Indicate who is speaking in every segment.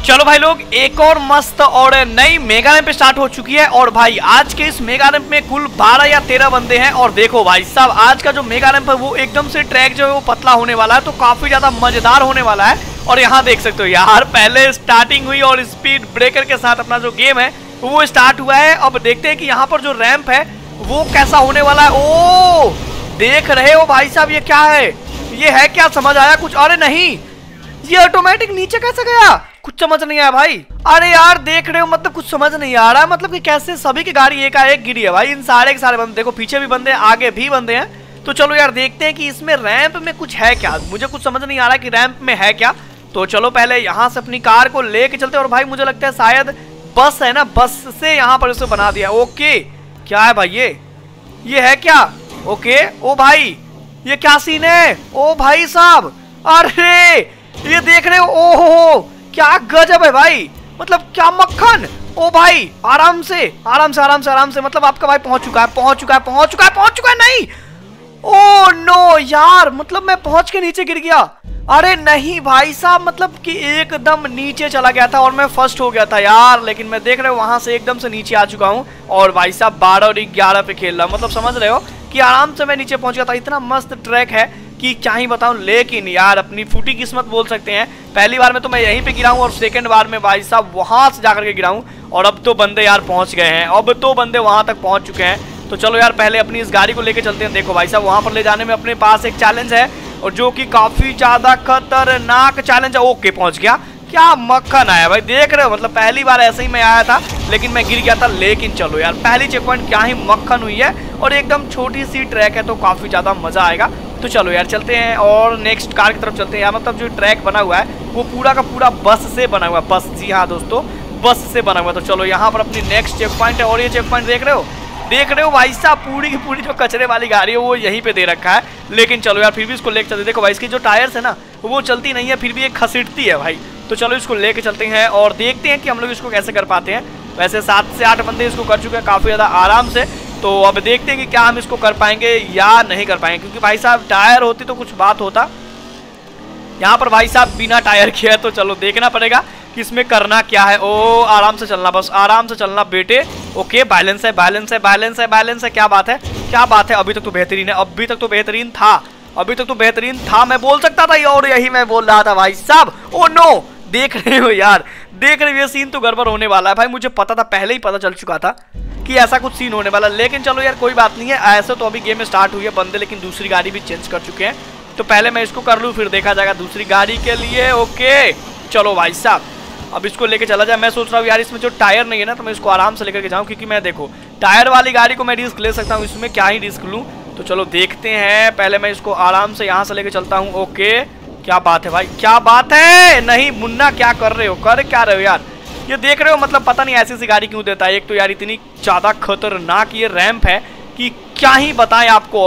Speaker 1: चलो भाई लोग, एक और मस्त और नई मेगा रैंप स्टार्ट हो चुकी है। और भाई आज के इस मेगा रैंप में कुल 12 या 13 बंदे हैं। और देखो भाई साहब, आज का जो मेगा रैंप है वो एकदम से ट्रैक जो है वो पतला होने वाला है, तो काफी ज्यादा मजेदार होने वाला है। और यहाँ देख सकते हो यार, पहले स्टार्टिंग हुई और स्पीड ब्रेकर के साथ अपना जो गेम है वो स्टार्ट हुआ है। अब देखते हैं कि यहाँ पर जो रैंप है वो कैसा होने वाला है। ओ देख रहे हो भाई साहब, ये क्या है? ये है क्या? समझ आया कुछ? अरे नहीं, ये ऑटोमेटिक नीचे कैसे गया? कुछ समझ नहीं आया भाई। अरे यार देख रहे हो, मतलब कुछ समझ नहीं आ रहा है, मतलब कि कैसे सभी की गाड़ी एक गिरी है भाई। इन सारे के सारे बंदे देखो, पीछे भी बंदे आगे भी बंदे हैं। तो चलो यार देखते हैं कि इसमें रैंप में कुछ है क्या। मुझे कुछ समझ नहीं आ रहा कि रैंप में है क्या। तो चलो पहले यहाँ से अपनी कार को लेके चलते। और भाई मुझे लगता है शायद बस है ना, बस से यहाँ पर इसे बना दिया। ओके, क्या है भाई ये है क्या? ओके, ओ भाई ये क्या सीन है? ओ भाई साहब, अरे ये देख रहे हो, ओहो क्या गजब है भाई, मतलब क्या मक्खन। ओ भाई आराम से आराम से आराम से आराम से, मतलब आपका भाई पहुंच चुका है। नहीं, ओ नो यार, मतलब मैं पहुंच के नीचे गिर गया। अरे नहीं भाई साहब, मतलब कि एकदम नीचे चला गया था और मैं फर्स्ट हो गया था यार। लेकिन मैं देख रहे हो वहां से एकदम से नीचे आ चुका हूँ। और भाई साहब 12 और 11 पे खेल रहा, मतलब समझ रहे हो कि आराम से मैं नीचे पहुंच गया था। इतना मस्त ट्रैक है कि क्या ही बताऊं। लेकिन यार अपनी फूटी किस्मत बोल सकते हैं, पहली बार में तो मैं यहीं पे गिरा हूं और सेकंड बार में भाई साहब वहां से जाकर के गिरा हूं। और अब तो बंदे यार पहुंच गए हैं, अब तो बंदे वहां तक पहुंच चुके हैं। तो चलो यार पहले अपनी इस गाड़ी को लेके चलते हैं। देखो भाई साहब, वहां पर ले जाने में अपने पास एक चैलेंज है, और जो कि काफी ज्यादा खतरनाक चैलेंज है। ओके पहुंच गया, क्या मक्खन आया भाई, देख रहे हो। मतलब पहली बार ऐसे ही मैं आया था, लेकिन मैं गिर गया था। लेकिन चलो यार, पहली चेक पॉइंट क्या ही मक्खन हुई है, और एकदम छोटी सी ट्रैक है, तो काफी ज्यादा मजा आएगा। तो चलो यार चलते हैं और नेक्स्ट कार की तरफ चलते हैं। यार मतलब जो ट्रैक बना हुआ है वो पूरा का पूरा बस से बना हुआ है। बस, जी हाँ दोस्तों, बस से बना हुआ है। तो चलो यहाँ पर अपनी नेक्स्ट चेक पॉइंट है। और ये चेक पॉइंट देख रहे हो भाई साहब, पूरी की पूरी जो कचरे वाली गाड़ी है वो यहीं पे दे रखा है। लेकिन चलो यार फिर भी इसको लेके चलते। देखो भाई इसकी जो टायर्स है ना वो चलती नहीं है, फिर भी ये घसीटती है भाई। तो चलो इसको लेके चलते हैं और देखते हैं कि हम लोग इसको कैसे कर पाते हैं। वैसे 7 से 8 बंदे इसको कर चुके हैं काफी ज्यादा आराम से। तो अब देखते हैं कि क्या हम इसको कर पाएंगे या नहीं कर पाएंगे, क्योंकि भाई साहब टायर होती तो कुछ बात होता। यहाँ पर भाई साहब बिना टायर के है, तो चलो देखना पड़ेगा कि इसमें करना क्या है। ओ आराम से चलना, बस आराम से चलना बेटे। ओके बैलेंस है, बैलेंस है, बैलेंस है, बैलेंस है। क्या बात है, क्या बात है। अभी तक तो बेहतरीन है, अभी तक तो बेहतरीन था, अभी तक तो बेहतरीन था। मैं बोल सकता था, और यही मैं बोल रहा था भाई साहब। ओ नो, देख रहे हो यार, देख रहे हो ये सीन तो गड़बड़ होने वाला है भाई। मुझे पता था, पहले ही पता चल चुका था कि ऐसा कुछ सीन होने वाला। लेकिन चलो यार कोई बात नहीं है, ऐसे तो अभी गेम स्टार्ट हुई है बंदे, लेकिन दूसरी गाड़ी भी चेंज कर चुके हैं। तो पहले मैं इसको कर लूँ, फिर देखा जाएगा दूसरी गाड़ी के लिए। ओके चलो भाई साहब, अब इसको लेके चला जाए। मैं सोच रहा हूँ यार इसमें जो टायर नहीं है ना, तो मैं इसको आराम से लेकर के जाऊँ, क्योंकि मैं देखो टायर वाली गाड़ी को मैं रिस्क ले सकता हूँ, इसमें क्या ही रिस्क लूँ। तो चलो देखते हैं, पहले मैं इसको आराम से यहाँ से लेके चलता हूँ। ओके क्या बात है भाई, क्या बात है। नहीं मुन्ना, क्या कर रहे हो, कर क्या रहे हो यार। ये देख रहे हो, मतलब पता नहीं ऐसी सी गाड़ी क्यों देता है। एक तो यार इतनी ज्यादा खतरनाक ये रैंप है कि क्या ही बताएं आपको।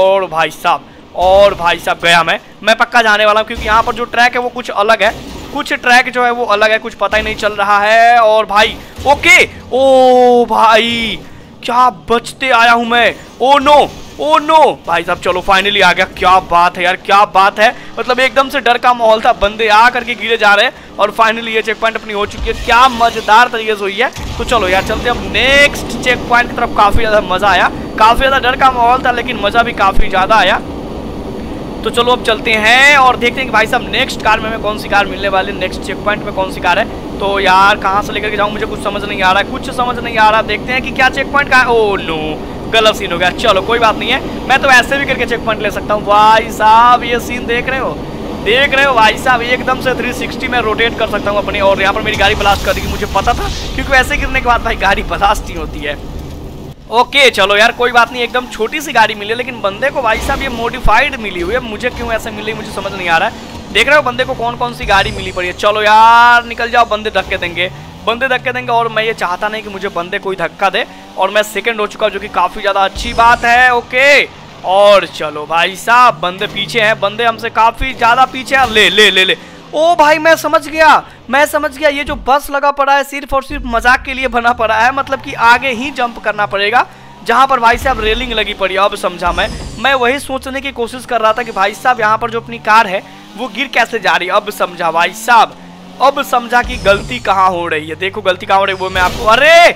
Speaker 1: और भाई साहब गया मैं पक्का जाने वाला हूँ, क्योंकि यहाँ पर जो ट्रैक है वो कुछ अलग है, कुछ ट्रैक जो है वो अलग है, कुछ पता ही नहीं चल रहा है। और भाई ओके, ओ भाई क्या बचते आया हूं मैं। ओ नो भाई साहब, चलो फाइनली आ गया। क्या बात है यार, क्या बात है। मतलब एकदम से डर का माहौल था, बंदे आ करके गिरे जा रहे हैं, और फाइनली ये चेक पॉइंट अपनी हो चुकी है। क्या मजेदार तरीके से हुई है। तो चलो यार चलते हैं अब नेक्स्ट चेक पॉइंट की तरफ। काफी ज्यादा मजा आया, काफी ज्यादा डर का माहौल था, लेकिन मजा भी काफी ज्यादा आया। तो चलो अब चलते हैं और देखते हैं कि भाई साहब नेक्स्ट कार में हमें कौन सी कार मिलने वाली है, नेक्स्ट चेक पॉइंट में कौन सी कार है। तो यार कहाँ से लेकर के जाऊँ, मुझे कुछ समझ नहीं आ रहा है, कुछ समझ नहीं आ रहा। देखते हैं कि क्या चेक पॉइंट का है। ओ नो, गलत सीन हो गया। चलो कोई बात नहीं है, मैं तो ऐसे भी करके चेक पॉइंट ले सकता हूँ। भाई साहब ये सीन देख रहे हो भाई साहब, एकदम से 360 में रोटेट कर सकता हूँ अपनी। और यहाँ पर मेरी गाड़ी ब्लास्ट कर देगी, मुझे पता था, क्योंकि वैसे गिरने के बाद भाई गाड़ी ब्लास्ट ही होती है। ओके चलो यार कोई बात नहीं, एकदम छोटी सी गाड़ी मिली है, लेकिन बंदे को भाई साहब ये मॉडिफाइड मिली हुई है। मुझे क्यों ऐसे मिली मुझे समझ नहीं आ रहा है। देख रहे हो बंदे को कौन कौन सी गाड़ी मिली पड़ी है। चलो यार निकल जाओ, बंदे धक्के देंगे, बंदे धक्के देंगे। और मैं ये चाहता नहीं कि मुझे बंदे कोई धक्का दे, और मैं सेकंड हो चुका हूँ, जो कि काफी ज्यादा अच्छी बात है। ओके और चलो भाई साहब, बंदे पीछे हैं, बंदे हमसे काफी ज्यादा पीछे हैं। ले ले ले ले, ओ भाई मैं समझ गया, ये जो बस लगा पड़ा है सिर्फ और सिर्फ मजाक के लिए बना पड़ा है। मतलब कि आगे ही जंप करना पड़ेगा, जहां पर भाई साहब रेलिंग लगी पड़ी है। अब समझा मैं वही सोचने की कोशिश कर रहा था कि भाई साहब यहाँ पर जो अपनी कार है वो गिर कैसे जा रही है। अब समझा भाई साहब, अब समझा कि गलती कहाँ हो रही है। देखो गलती कहाँ हो रही है वो मैं आपको, अरे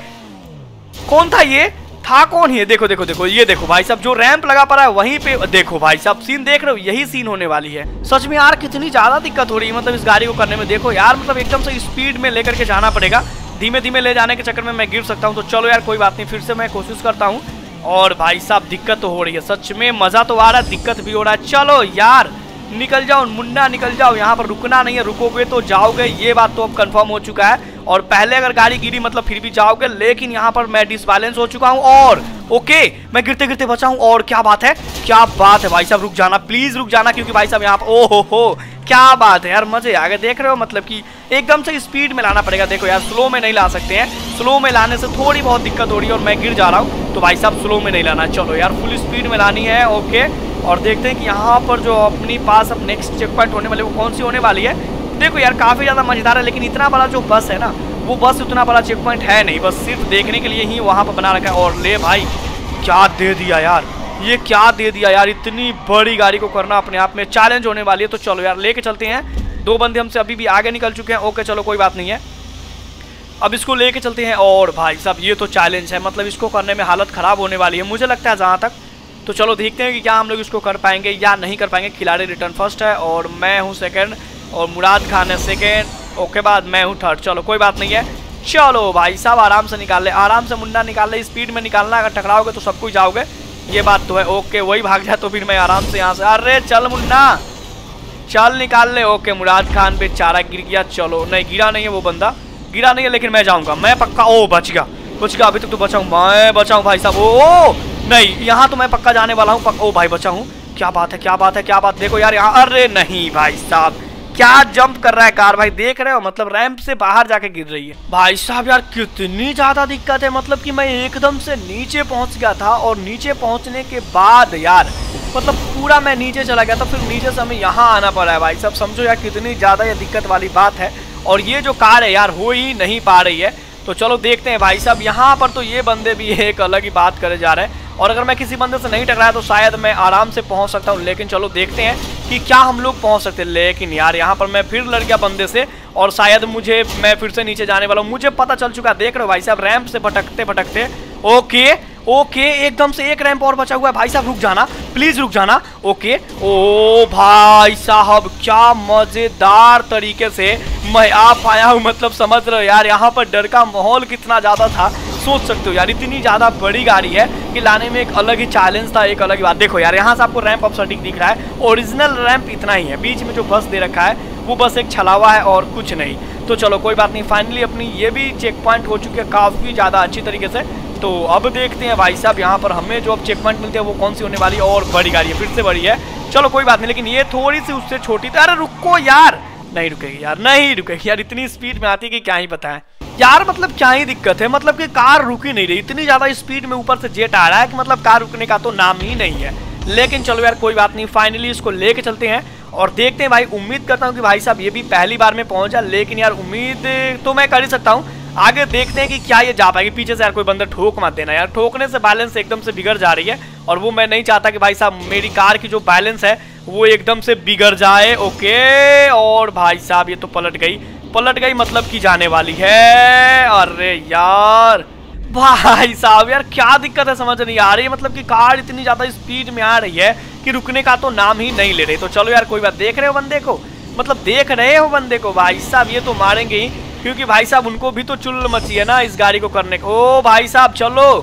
Speaker 1: कौन था ये, था कौन ये, देखो देखो देखो, ये देखो भाई साहब जो रैंप लगा पड़ा है वहीं पे, देखो भाई साहब सीन देख रहे हो, यही सीन होने वाली है। सच में यार कितनी ज्यादा दिक्कत हो रही है मतलब इस गाड़ी को करने में। देखो यार मतलब एकदम से स्पीड में लेकर के जाना पड़ेगा, धीमे धीमे ले जाने के चक्कर में मैं गिर सकता हूँ। तो चलो यार कोई बात नहीं, फिर से मैं कोशिश करता हूँ। और भाई साहब दिक्कत तो हो रही है, सच में मजा तो आ रहा है, दिक्कत भी हो रहा है। चलो यार निकल जाओ मुन्ना निकल जाओ, यहाँ पर रुकना नहीं है, रुकोगे तो जाओगे, ये बात तो अब कंफर्म हो चुका है। और पहले अगर गाड़ी गिरी मतलब फिर भी जाओगे, लेकिन यहाँ पर मैं डिसबैलेंस हो चुका हूँ और ओके मैं गिरते गिरते बचा हूँ। और क्या बात है, क्या बात है भाई साहब, रुक जाना प्लीज रुक जाना, क्योंकि भाई साहब यहाँ पर ओ हो क्या बात है यार, मजे आ गए। देख रहे हो मतलब कि एकदम से स्पीड में लाना पड़ेगा। देखो यार स्लो में नहीं ला सकते हैं, स्लो में लाने से थोड़ी बहुत दिक्कत हो रही है और मैं गिर जा रहा हूँ। तो भाई साहब स्लो में नहीं लाना, चलो यार फुल स्पीड में लानी है। ओके और देखते हैं कि यहाँ पर जो अपनी पास अब नेक्स्ट चेक पॉइंट होने वाली वो कौन सी होने वाली है। देखो यार काफी ज्यादा मजेदार है, लेकिन इतना बड़ा जो बस है ना वो बस उतना बड़ा चेक पॉइंट है नहीं, बस सिर्फ देखने के लिए ही वहाँ पर बना रखा है। और ले भाई क्या दे दिया यार, ये क्या दे दिया यार, इतनी बड़ी गाड़ी को करना अपने आप में चैलेंज होने वाली है। तो चलो यार लेके चलते हैं, दो बंदे हमसे अभी भी आगे निकल चुके हैं। ओके चलो कोई बात नहीं है, अब इसको लेके चलते हैं। और भाई साहब ये तो चैलेंज है, मतलब इसको करने में हालत खराब होने वाली है मुझे लगता है जहाँ तक। तो चलो देखते हैं कि क्या हम लोग इसको कर पाएंगे या नहीं कर पाएंगे। खिलाड़ी रिटर्न फर्स्ट है और मैं हूँ सेकंड और मुराद खान है सेकंड, ओके बाद मैं हूँ थर्ड। चलो कोई बात नहीं है, चलो भाई साहब आराम से निकाल ले, आराम से मुन्ना निकाल ले, स्पीड में निकालना, अगर टकराओगे तो सब कुछ जाओगे, ये बात तो है। ओके वही भाग जाए तो फिर मैं आराम से यहाँ से, अरे चल मुन्ना चल निकाल ले। ओके मुराद खान बेचारा गिर गया, चलो नहीं गिरा नहीं है वो बंदा, गिरा नहीं है, लेकिन मैं जाऊँगा, मैं पक्का। ओ बच गया अभी तक तो बचाऊँ, मैं बचाऊँ भाई साहब। ओ नहीं यहाँ तो मैं पक्का जाने वाला हूँ, ओ भाई बचा हूँ, क्या बात है क्या बात है क्या बात। देखो यार यहाँ, अरे नहीं भाई साहब क्या जंप कर रहा है कार, भाई देख रहे हो मतलब रैंप से बाहर जाके गिर रही है। भाई साहब यार कितनी ज्यादा दिक्कत है, मतलब कि मैं एकदम से नीचे पहुंच गया था और नीचे पहुंचने के बाद यार मतलब पूरा मैं नीचे चला गया था, फिर नीचे से हमें यहाँ आना पड़ा है। भाई साहब समझो यार कितनी ज्यादा ये दिक्कत वाली बात है, और ये जो कार है यार हो ही नहीं पा रही है। तो चलो देखते हैं भाई साहब, यहाँ पर तो ये बंदे भी एक अलग ही बात करे जा रहे हैं, और अगर मैं किसी बंदे से नहीं टकराया तो शायद मैं आराम से पहुंच सकता हूं। लेकिन चलो देखते हैं कि क्या हम लोग पहुंच सकते हैं। लेकिन यार यहाँ पर मैं फिर लड़ गया बंदे से, और शायद मैं फिर से नीचे जाने वाला हूँ, मुझे पता चल चुका है। देख रहे हो भाई साहब रैंप से भटकते भटकते, ओके एकदम से एक रैंप और बचा हुआ है। भाई साहब रुक जाना प्लीज रुक जाना। ओके ओ भाई साहब क्या मजेदार तरीके से मैं आ पाया हूँ, मतलब समझ रहे हो यार यहाँ पर डर का माहौल कितना ज्यादा था, सोच सकते हो यार इतनी ज्यादा बड़ी गाड़ी है कि लाने में एक अलग ही चैलेंज था, एक अलग ही बात। देखो यार यहाँ से आपको रैंप अब सटीक दिख रहा है, ओरिजिनल रैंप इतना ही है, बीच में जो बस दे रखा है वो बस एक छलावा है और कुछ नहीं। तो चलो कोई बात नहीं, फाइनली अपनी ये भी चेक पॉइंट हो चुकी है काफी ज्यादा अच्छी तरीके से। तो अब देखते हैं भाई साहब यहाँ पर हमें जो अब चेक पॉइंट मिलते हैं वो कौन सी होने वाली है, और बड़ी गाड़ी है, फिर से बड़ी है। चलो कोई बात नहीं, लेकिन ये थोड़ी सी उससे छोटी थी। अरे रुको यार, नहीं रुकेगी यार, नहीं रुकेगी यार, इतनी स्पीड में आती है कि क्या ही बताएं यार, मतलब क्या ही दिक्कत है, मतलब कि कार रुक ही नहीं रही, इतनी ज्यादा स्पीड में ऊपर से जेट आ रहा है कि मतलब कार रुकने का तो नाम ही नहीं है। लेकिन चलो यार कोई बात नहीं, फाइनली इसको लेके चलते हैं और देखते हैं भाई। उम्मीद करता हूँ कि भाई साहब ये भी पहली बार में पहुंच जाए, लेकिन यार उम्मीद तो मैं कर ही सकता हूँ। आगे देखते हैं कि क्या ये जा पाएगी। पीछे से यार कोई बंदा ठोक मत देना यार, ठोकने से बैलेंस एकदम से बिगड़ जा रही है, और वो मैं नहीं चाहता कि भाई साहब मेरी कार की जो बैलेंस है वो एकदम से बिगड़ जाए। ओके और भाई साहब ये तो पलट गई मतलब कि जाने वाली है। अरे यार भाई साहब यार क्या दिक्कत है समझ नहीं आ रही है, मतलब कि कार इतनी ज्यादा स्पीड में आ रही है कि रुकने का तो नाम ही नहीं ले रही। तो चलो यार कोई बात, देख रहे हो बंदे को, मतलब देख रहे हो बंदे को, भाई साहब ये तो मारेंगे ही, क्योंकि भाई साहब उनको भी तो चुल मची है ना इस गाड़ी को करने को। ओ भाई साहब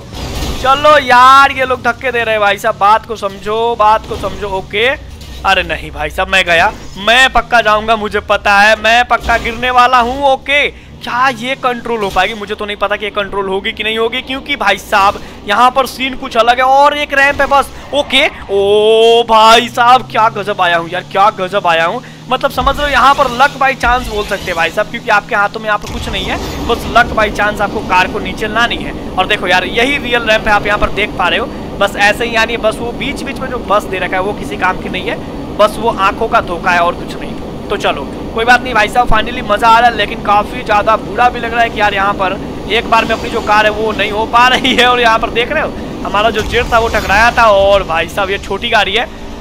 Speaker 1: चलो यार ये लोग धक्के दे रहे हैं भाई साहब, बात को समझो। ओके अरे नहीं भाई साहब मैं गया, मैं पक्का जाऊंगा, मुझे पता है मैं पक्का गिरने वाला हूँ। ओके क्या ये कंट्रोल हो पाएगी, मुझे तो नहीं पता कि ये कंट्रोल होगी कि नहीं होगी, क्योंकि भाई साहब यहाँ पर सीन कुछ अलग है, और एक रैंप है बस। ओके ओ भाई साहब क्या गजब आया हूँ यार, क्या गजब आया हूँ, मतलब समझ लो यहाँ पर लक बाई चांस बोल सकते हैं भाई साहब, क्योंकि आपके हाथों में यहाँ पर कुछ नहीं है, बस लक बाई चांस आपको कार को नीचे लानी है। और देखो यार यही रियल रैंप है, आप यहाँ पर देख पा रहे हो, बस ऐसे ही यानी बस वो बीच में जो बस दे रखा है वो किसी काम की नहीं है, बस वो आंखों का धोखा है और कुछ नहीं। तो चलो कोई बात नहीं भाई साहब, फाइनली मजा आ रहा है, लेकिन काफी ज्यादा बुरा भी लग रहा है कि यार यहाँ पर एक बार में अपनी जो कार है वो नहीं हो पा रही है। और यहाँ पर देख रहे हो हमारा जो जेट था वो टकराया था, और भाई साहब ये छोटी गाड़ी है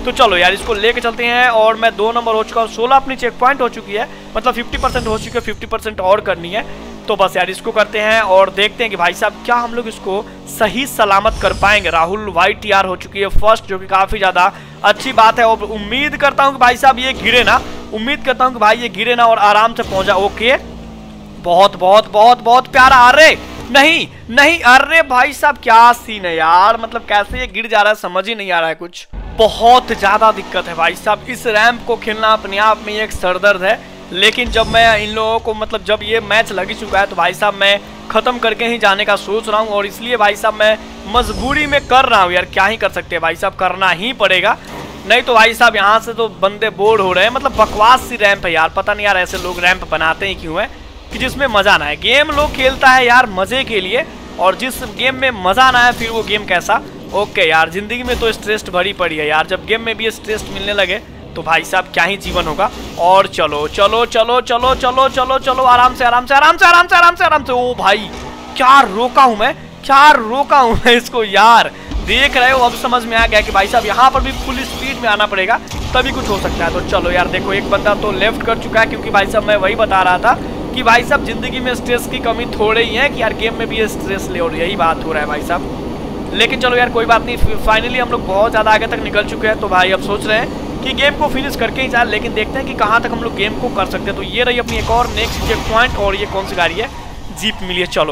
Speaker 1: तो चलो यार इसको लेके चलते हैं। और मैं 2 नंबर हो चुका हूँ, 16 अपनी चेक पॉइंट हो चुकी है, मतलब 50% हो चुकी है, 50% और करनी है। तो बस यार इसको करते हैं और देखते हैं कि भाई साहब क्या हम लोग इसको सही सलामत कर पाएंगे। राहुल वाइट टीआर हो चुकी है फर्स्ट, जो कि काफी ज्यादा अच्छी बात है। और उम्मीद करता हूँ कि भाई साहब ये गिरे ना, उम्मीद करता हूँ कि भाई ये गिरे ना और आराम से पहुंचा। ओके, बहुत बहुत बहुत बहुत प्यारा। अरे नहीं नहीं, अरे भाई साहब क्या सीन है यार, मतलब कैसे ये गिर जा रहा है समझ ही नहीं आ रहा है कुछ। बहुत ज्यादा दिक्कत है भाई साहब, इस रैंप को खेलना अपने आप में एक सरदर्द है। लेकिन जब मैं इन लोगों को, मतलब जब ये मैच लग ही चुका है तो भाई साहब मैं खत्म करके ही जाने का सोच रहा हूँ। और इसलिए भाई साहब मैं मजबूरी में कर रहा हूँ यार, क्या ही कर सकते हैं भाई साहब, करना ही पड़ेगा। नहीं तो भाई साहब यहाँ से तो बंदे बोर हो रहे हैं। मतलब बकवास सी रैंप है यार, पता नहीं यार ऐसे लोग रैंप बनाते ही क्यों है कि जिसमें मजा ना है। गेम लोग खेलता है यार मजे के लिए, और जिस गेम में मजा ना है फिर वो गेम कैसा। ओके यार, जिंदगी में तो स्ट्रेस भरी पड़ी है यार, जब गेम में भी स्ट्रेस मिलने लगे तो भाई साहब क्या ही जीवन होगा। और चलो चलो चलो चलो चलो चलो चलो, आराम से आराम से आराम से आराम से आराम से आराम से। ओ भाई क्या रोका हूं मैं, क्या रोका हूं मैं इसको यार, देख रहे हो। अब समझ में आ गया कि भाई साहब यहाँ पर भी फुल स्पीड में आना पड़ेगा तभी कुछ हो सकता है। तो चलो यार देखो, एक बंदा तो लेफ्ट कर चुका है, क्योंकि भाई साहब मैं वही बता रहा था कि भाई साहब जिंदगी में स्ट्रेस की कमी थोड़े ही है कि यार गेम में भी स्ट्रेस ले, और यही बात हो रहा है भाई साहब। लेकिन चलो यार कोई बात नहीं, फाइनली हम लोग बहुत ज़्यादा आगे तक निकल चुके हैं। तो भाई अब सोच रहे हैं कि गेम को फिनिश करके ही जाए, लेकिन देखते हैं कि कहाँ तक हम लोग गेम को कर सकते हैं। तो ये रही अपनी एक और नेक्स्ट चेक पॉइंट, और ये कौन सी गाड़ी है, जीप मिली है। चलो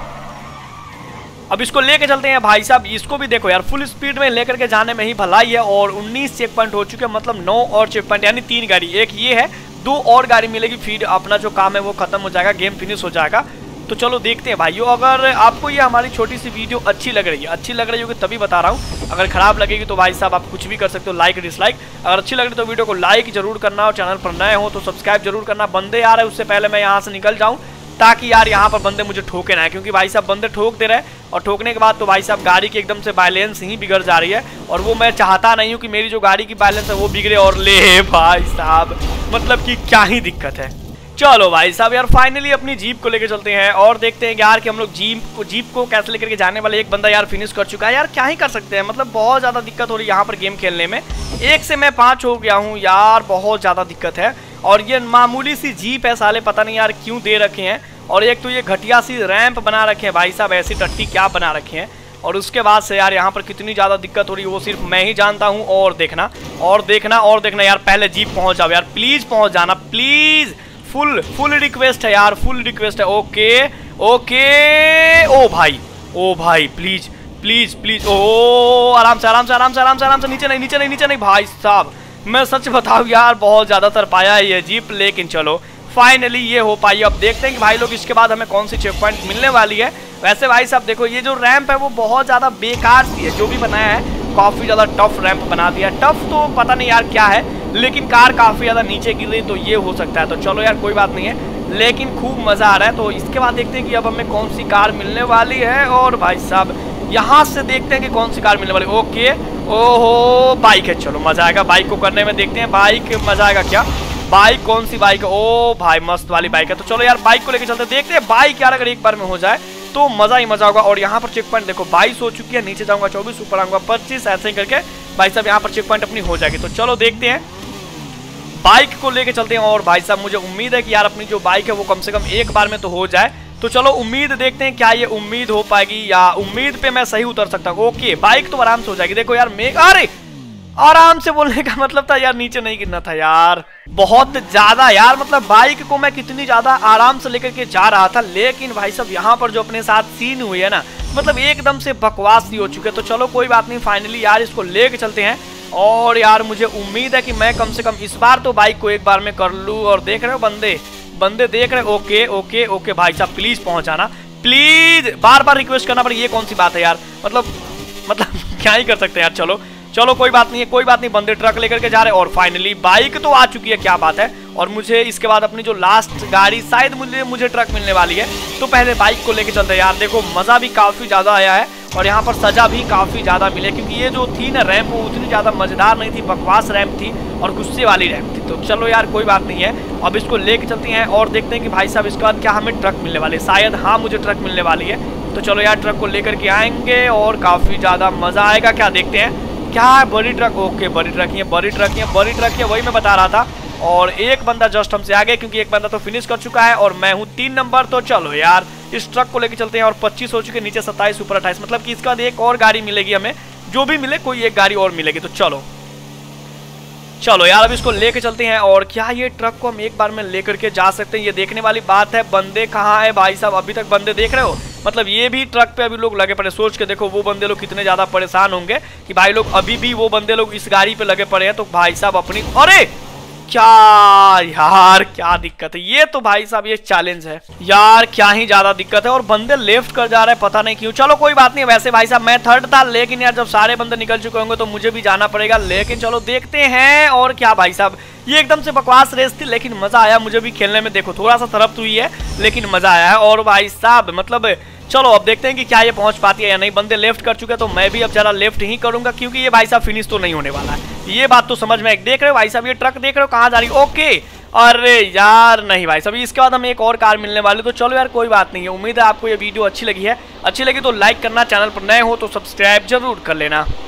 Speaker 1: अब इसको लेके चलते हैं भाई साहब। इसको भी देखो यार फुल स्पीड में लेकर के जाने में ही भलाई है। और 19 चेक पॉइंट हो चुके हैं, मतलब 9 और चेक पॉइंट, यानी 3 गाड़ी, एक ये है, 2 और गाड़ी मिलेगी, फिर अपना जो काम है वो खत्म हो जाएगा, गेम फिनिश हो जाएगा। तो चलो देखते हैं भाइयों, अगर आपको ये हमारी छोटी सी वीडियो अच्छी लग रही होगी तभी बता रहा हूँ। अगर खराब लगेगी तो भाई साहब आप कुछ भी कर सकते हो, लाइक डिसलाइक। अगर अच्छी लग रही तो वीडियो को लाइक जरूर करना, और चैनल पर नए हो तो सब्सक्राइब जरूर करना। बंदे आ रहे हैं, उससे पहले मैं यहाँ से निकल जाऊँ ताकि यार यहाँ पर बंदे मुझे ठोके ना है, क्योंकि भाई साहब बंदे ठोक दे रहे हैं, और ठोकने के बाद तो भाई साहब गाड़ी की एकदम से बैलेंस ही बिगड़ जा रही है। और वो मैं चाहता नहीं हूँ कि मेरी जो गाड़ी की बैलेंस है वो बिगड़े। और ले भाई साहब, मतलब कि क्या ही दिक्कत है। चलो भाई साहब यार फाइनली अपनी जीप को लेके चलते हैं और देखते हैं यार कि हम लोग जीप को कैसे लेकर के जाने वाले। एक बंदा यार फिनिश कर चुका है यार, क्या ही कर सकते हैं, मतलब बहुत ज़्यादा दिक्कत हो रही है यहाँ पर गेम खेलने में। 1 से मैं 5 हो गया हूँ यार, बहुत ज़्यादा दिक्कत है। और ये मामूली सी जीप है, साले पता नहीं यार क्यों दे रखे हैं। और एक तो ये घटिया सी रैंप बना रखे हैं भाई साहब, ऐसी टट्टी क्या बना रखे हैं। और उसके बाद से यार यहाँ पर कितनी ज़्यादा दिक्कत हो रही है वो सिर्फ मैं ही जानता हूँ। और देखना और देखना और देखना यार, पहले जीप पहुँच जाओ यार, प्लीज़ पहुँच जाना प्लीज़। फुल रिक्वेस्ट है यार, फुल रिक्वेस्ट है। ओके ओके, ओ भाई प्लीज प्लीज प्लीज, ओ आराम से आराम से आराम से आराम से आराम से, नीचे नहीं नीचे नहीं नीचे नहीं भाई साहब। मैं सच बताऊँ यार बहुत ज़्यादा तर पाया है ये जीप, लेकिन चलो फाइनली ये हो पाई। अब देखते हैं कि भाई लोग इसके बाद हमें कौन सी चेक पॉइंट मिलने वाली है। वैसे भाई साहब देखो, ये जो रैंप है वो बहुत ज़्यादा बेकार सी है, जो भी बनाया है काफ़ी ज़्यादा टफ रैंप बना दिया। टफ तो पता नहीं यार क्या है, लेकिन कार काफ़ी ज़्यादा नीचे गिर रही तो ये हो सकता है। तो चलो यार कोई बात नहीं है, लेकिन खूब मज़ा आ रहा है। तो इसके बाद देखते हैं कि अब हमें कौन सी कार मिलने वाली है। और भाई साहब यहाँ से देखते हैं कि कौन सी कार मिलने वाली। ओके, ओहो बाइक है, चलो मज़ा आएगा बाइक को करने में। देखते हैं बाइक मज़ा आएगा क्या, बाइक कौन सी बाइक है। ओ भाई मस्त वाली बाइक है। तो चलो यार बाइक को लेकर चलते हैं, देखते हैं बाइक यार अगर एक बार में हो जाए तो मज़ा ही मज़ा होगा। और यहाँ पर चेक पॉइंट देखो 22 हो चुकी है, नीचे जाऊँगा 24, ऊपर आऊँगा 25, ऐसे ही करके भाई साहब यहाँ पर चेक पॉइंट अपनी हो जाएगी। तो चलो देखते हैं, बाइक को लेके चलते हैं। और भाई साहब मुझे उम्मीद है कि यार अपनी जो बाइक है वो कम से कम एक बार में तो हो जाए। तो चलो उम्मीद देखते हैं क्या ये उम्मीद हो पाएगी या उम्मीद पे मैं सही उतर सकता हूँ। ओके बाइक तो आराम से हो जाएगी। देखो यार अरे आराम से बोलने का मतलब था यार नीचे नहीं गिरना था यार, बहुत ज्यादा यार, मतलब बाइक को मैं कितनी ज्यादा आराम से लेकर के जा रहा था। लेकिन भाई साहब यहाँ पर जो अपने साथ सीन हुई है ना, मतलब एकदम से बकवास ही हो चुके। तो चलो कोई बात नहीं, फाइनली यार इसको लेके चलते हैं। और यार मुझे उम्मीद है कि मैं कम से कम इस बार तो बाइक को एक बार में कर लूँ। और देख रहे हो बंदे देख रहे। ओके ओके ओके भाई साहब प्लीज पहुंचाना प्लीज, बार बार रिक्वेस्ट करना पड़े, ये कौन सी बात है यार, मतलब क्या ही कर सकते हैं यार। चलो कोई बात नहीं है, कोई बात नहीं, बंदे ट्रक लेकर के जा रहे हैं। और फाइनली बाइक तो आ चुकी है, क्या बात है। और मुझे इसके बाद अपनी जो लास्ट गाड़ी शायद मुझे ट्रक मिलने वाली है। तो पहले बाइक को लेके चलते हैं यार। देखो मज़ा भी काफ़ी ज़्यादा आया है और यहाँ पर सजा भी काफ़ी ज़्यादा मिले, क्योंकि ये जो थी ना रैंप वो उतनी ज़्यादा मज़ेदार नहीं थी, बकवास रैंप थी और गुस्से वाली रैंप थी। तो चलो यार कोई बात नहीं है, अब इसको लेके चलते हैं और देखते हैं कि भाई साहब इसके बाद क्या हमें ट्रक मिलने वाली है। शायद हाँ मुझे ट्रक मिलने वाली है। तो चलो यार ट्रक को लेकर के आएंगे और काफ़ी ज़्यादा मज़ा आएगा, क्या देखते हैं। क्या है, बड़ी ट्रक, ओके बड़ी ट्रक ही है, बड़ी ट्रक ही है, बड़ी ट्रक ही है, वही मैं बता रहा था। और एक बंदा जस्ट हमसे आगे, क्योंकि एक बंदा तो फिनिश कर चुका है और मैं हूँ 3 नंबर। तो चलो यार इस ट्रक को लेके चलते हैं। और 25 हो चुके, नीचे 27, ऊपर 28, मतलब कि इसके बाद एक और गाड़ी मिलेगी हमें, जो भी मिले कोई एक गाड़ी और मिलेगी। तो चलो चलो यार अब इसको लेके चलते हैं। और क्या ये ट्रक को हम एक बार में लेकर के जा सकते हैं, ये देखने वाली बात है। बंदे कहाँ है भाई साहब, अभी तक बंदे देख रहे हो, मतलब ये भी ट्रक पे अभी लोग लगे पड़े। सोच के देखो वो बंदे लोग कितने ज्यादा परेशान होंगे कि भाई लोग अभी भी वो बंदे लोग इस गाड़ी पे लगे पड़े हैं। तो भाई साहब अपनी, अरे क्या यार क्या दिक्कत है, ये तो भाई साहब ये चैलेंज है यार, क्या ही ज्यादा दिक्कत है। और बंदे लेफ्ट कर जा रहे हैं, पता नहीं क्यों। चलो कोई बात नहीं, वैसे भाई साहब मैं थर्ड था, लेकिन यार जब सारे बंदे निकल चुके होंगे तो मुझे भी जाना पड़ेगा। लेकिन चलो देखते हैं। और क्या भाई साहब ये एकदम से बकवास रेस थी, लेकिन मजा आया मुझे भी खेलने में। देखो थोड़ा सा तरफ हुई है लेकिन मजा आया है। और भाई साहब मतलब चलो अब देखते हैं कि क्या ये पहुंच पाती है या नहीं। बंदे लेफ्ट कर चुके हैं तो मैं भी अब जरा लेफ्ट ही करूंगा, क्योंकि ये भाई साहब फिनिश तो नहीं होने वाला है। ये बात तो समझ में, देख रहे हो भाई साहब ये ट्रक देख रहे हो कहाँ जा रही है। ओके अरे यार नहीं भाई साहब, इसके बाद हमें एक और कार मिलने वाली। तो चलो यार कोई बात नहीं है। उम्मीद है आपको ये वीडियो अच्छी लगी है। अच्छी लगी तो लाइक करना, चैनल पर नए हो तो सब्सक्राइब जरूर कर लेना।